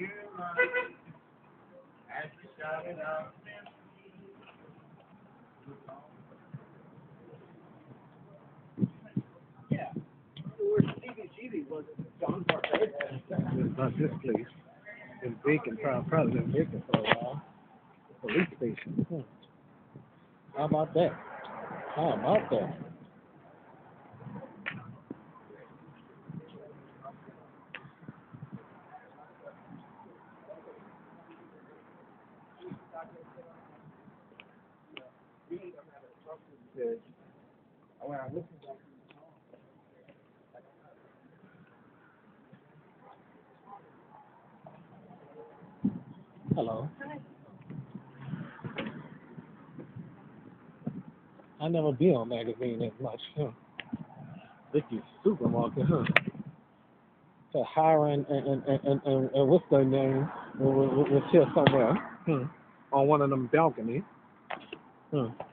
Yeah. Where CBGB was John Bartlett. It's not this place. It's vacant, probably been vacant for a while. Police station. How about that? How about that? Hello. I never be on magazine as much. Vicky's Supermarket, So Hiram and what's their name? Was here somewhere. On one of them balconies.